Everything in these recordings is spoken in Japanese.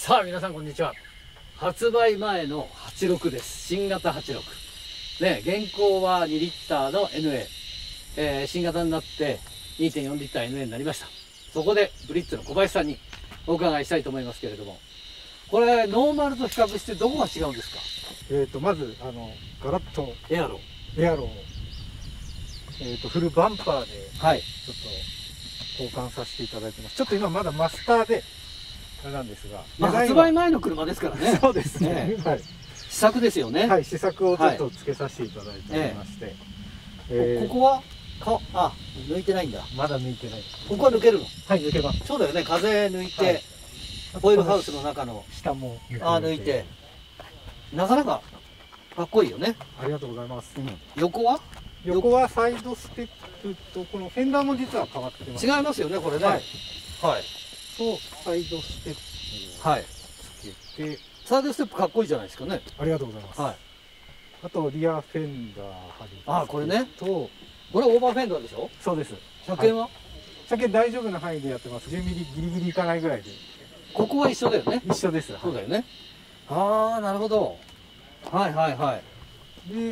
さあ皆さんこんにちは。発売前の86です。新型86ね。現行は2リッターの NA、新型になって 2.4 リッター NA になりました。そこでブリッツの小林さんにお伺いしたいと思いますけれども、これノーマルと比較してどこが違うんですか？ まずガラッとエアロを、フルバンパーではいちょっと交換させていただいてます。ちょっと今まだマスターであれなんですが、 まあ、発売前の車ですからね。 そうですね、はい、 試作ですよね。 はい、試作をちょっとつけさせていただいておりまして、 ここは抜いてないんだ。 まだ抜いてないです。 ここは抜けるの？ はい、抜けます。 そうだよね。風抜いて、 はい、 ホイールハウスの中の下も抜いて、なかなかかっこいいよね。 ありがとうございます。 横はサイドステップとこのフェンダーも実は変わってます。 違いますよね、これね。はい。 とサイドステップをつけて、 サイドステップかっこいいじゃないですかね。 ありがとうございます。はい。あとリアフェンダー貼り。 これね。 とこれオーバーフェンダーでしょ？ そうです。 車検は？ 車検大丈夫な範囲でやってます。10ミリギリギリいかないぐらいで。 ここは一緒だよね。 一緒です。 そうだよね。なるほど。はいはいはい。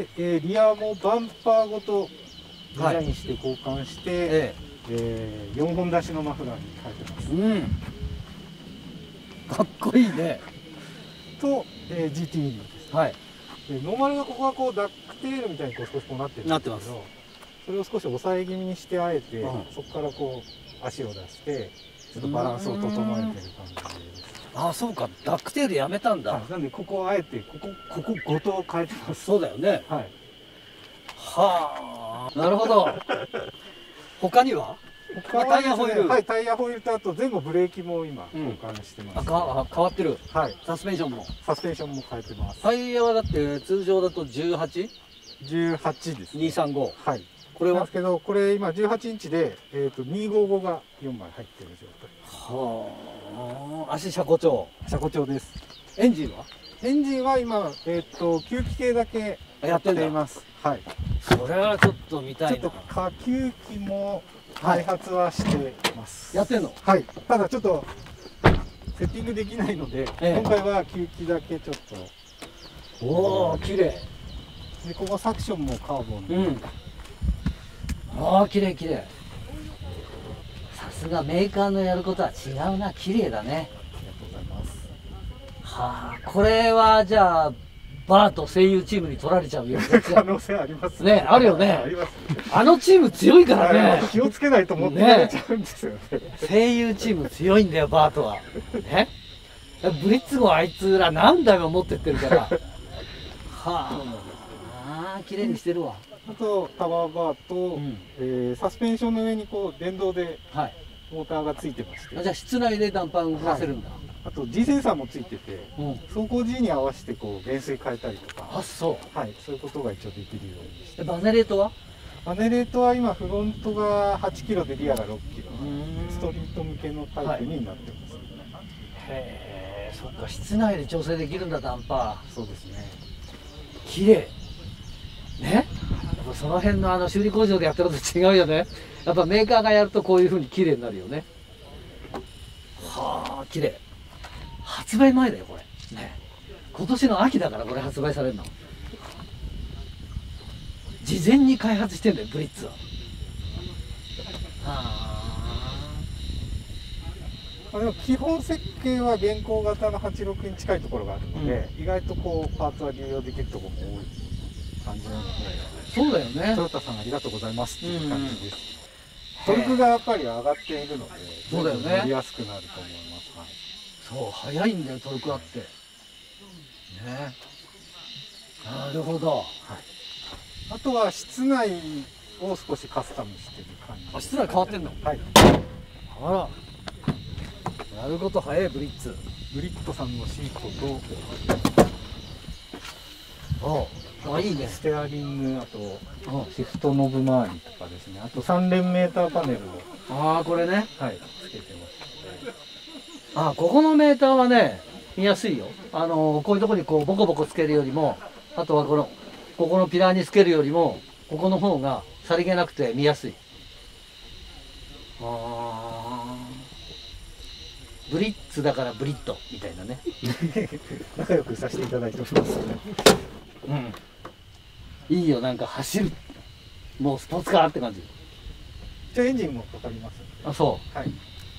で、リアもバンパーごとデザインして交換して、4本出しのマフラーに変えてます。 かっこいいね。 と、GT ウィンドウです。はい。でノーマルがここはこうダックテールみたいに少しこうなってるんですけど、それを少し抑え気味にしてあえて、そこからこう足を出してちょっとバランスを整えてる感じです。 そうか、ダックテールやめたんだ。 なんでここをあえてここごと変えてます。 そうだよね。 はい。 なるほど。他には？タイヤホイール。 はい、タイヤホイールとあと前後ブレーキも今交換してます。 変わってる。 はい。 サスペンションも変えてます。 タイヤはだって通常だと 18？ 18です。 235。 はい。 これはですけど、これ今18インチで255が4枚入ってる状態。 足車庫調です。 エンジンは今吸気系だけやっています。 はい。 それはちょっと見たいな。 ちょっと下吸気も開発はしてます。 やってんの？ はい。ただちょっとセッティングできないので、今回は吸気だけちょっと。 おお、綺麗。 でここサクションもカーボンで。 綺麗綺麗。さすがメーカーのやることは違うな。綺麗だね。 ありがとうございます。 これはじゃあバーと声優チームに取られちゃうよ。 可能性ありますね。あるよね。 あります。 あのチーム強いからね。 気をつけないと持ってかれちゃうんですよね。 声優チーム強いんだよ、バートは。ね。ブリッツ号あいつら何台も持ってってるから。綺麗にしてるわ。 あとタワーバーと、サスペンションの上にこう電動でモーターがついてまして、 じゃあ室内でダンパー動かせるんだ。 あと G センサーもついてて、走行 G に合わせてこう減衰変えたりとか、そういうことが一応できるようにして。 バネレートは？ バネレートは今フロントが8キロでリアが6キロ、ストリート向けのタイプになってます。 へえ、そっか、室内で調整できるんだ、ダンパー。 そうですね。 綺麗ね。その辺の修理工場でやってるのと違うよね。やっぱメーカーがやるとこういう風に綺麗になるよね。綺麗。発売前だよこれね。今年の秋だからこれ発売されるの。事前に開発してんだよブリッツは。 でも基本設計は現行型の86に近いところがあるので、意外とこうパーツは流用できるところも多い感じなので。 そうだよね。 トヨタさんありがとうございますっていう感じです。トルクがやっぱり上がっているので、 そうだよね。 乗りやすくなると思います。 そう、速いんだよトルクあって。ね。なるほど。 あとは室内を少しカスタムしてる感じ。 室内変わってんの？はい。なるほど、速いブリッツ。 ブリットさんのシートと、いいね。ステアリング、あとシフトノブ周りとかですね。あと3連メーターパネルを。 これね。 はい。つけてます。 ここのメーターはね、見やすいよ。こういうところにこうボコボコつけるよりも、あとはここのピラーにつけるよりも、ここの方がさりげなくて見やすい。ブブリッツだからブリッドみたいなね。 仲良くさせていただいております。 うん。いいよ、なんか走る。もうスポーツカーって感じ。 じゃあエンジンもかかります。 あ、そう。 はい。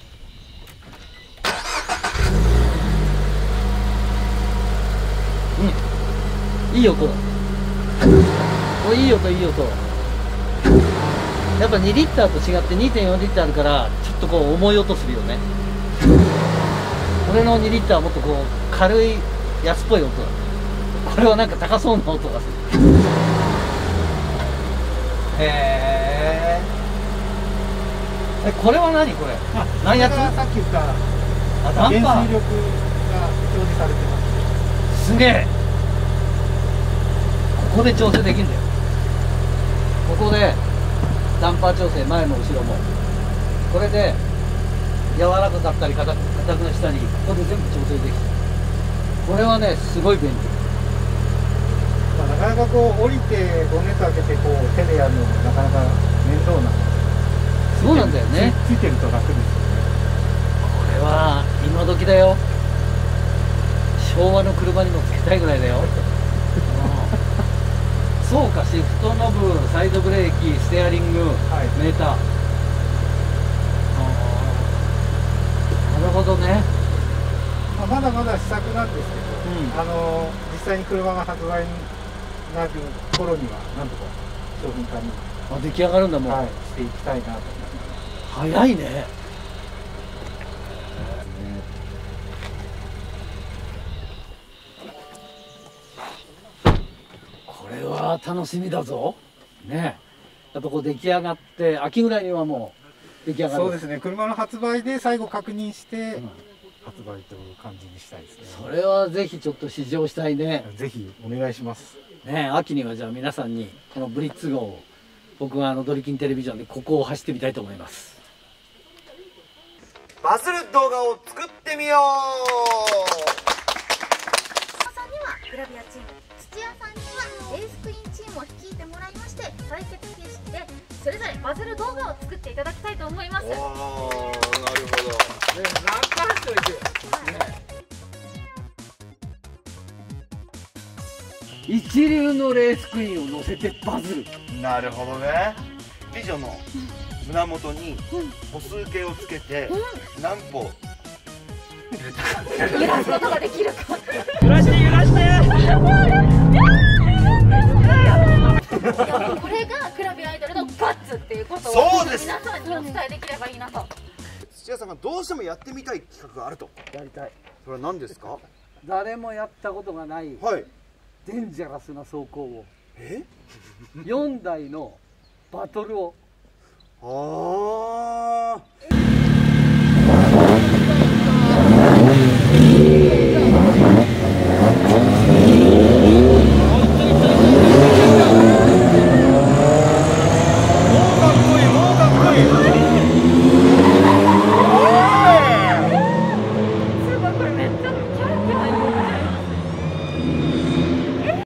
うん。いい音だ。お、いい音、いい音。やっぱ2リッターと違って 2.4 リッターあるから、ちょっとこう重い音するよね。俺の2リッターはもっとこう軽い安っぽい音だ。これはなんか高そうな音がする。へえ。これは何これ？何やつ？ さっき言ったダンパー。 減水力が表示されてます。 すげえ。ここで調整できるんだよ。ここでダンパー調整、前も後ろも。これで柔らかかったり硬くしたり、ここで全部調整できる。これはね、すごい便利。 まあ、なかなかこう降りてボンネット開けてこう手でやるのもなかなか面倒な。 そうなんだよね。 ついてると楽ですよね。 これは今時だよ。昭和の車にもつけたいぐらいだよ。そうか、シフトノブ、サイドブレーキ、ステアリング、はい、メーター。なるほどね。 まだまだ試作なんですけど、実際に車が発売になる頃にはなんとか商品化に出来上がるんだもん、 はい、していきたいなと思います。 早いね。これは楽しみだぞ。ね、やっぱこう出来上がって秋ぐらいにはもう出来上がる。 そうですね。車の発売で最後確認して、発売という感じにしたいですね。 それはぜひちょっと試乗したいね。 ぜひお願いします。 ね、秋にはじゃあ皆さんにこのブリッツ号を僕はドリキンテレビジョンでここを走ってみたいと思います。 バズる動画を作ってみよう。 さんにはグラビアチーム、土屋さんにはレースクイーンチームを率いてもらいまして、対決形式でそれぞれバズる動画を作っていただきたいと思います。 なるほど。 一流のレースクイーンを乗せてバズる。 なるほどね。美女の胸元に歩数計をつけて何歩揺らすことができるか。 揺らして揺らして。 これがグラビアアイドルのガッツっていうことを皆さんにお伝えできればいいなと。 土屋さんがどうしてもやってみたい企画があると。 やりたい。 それは何ですか？ 誰もやったことがない、 はい、 デンジャラスな走行を4台のバトルを。 ああ。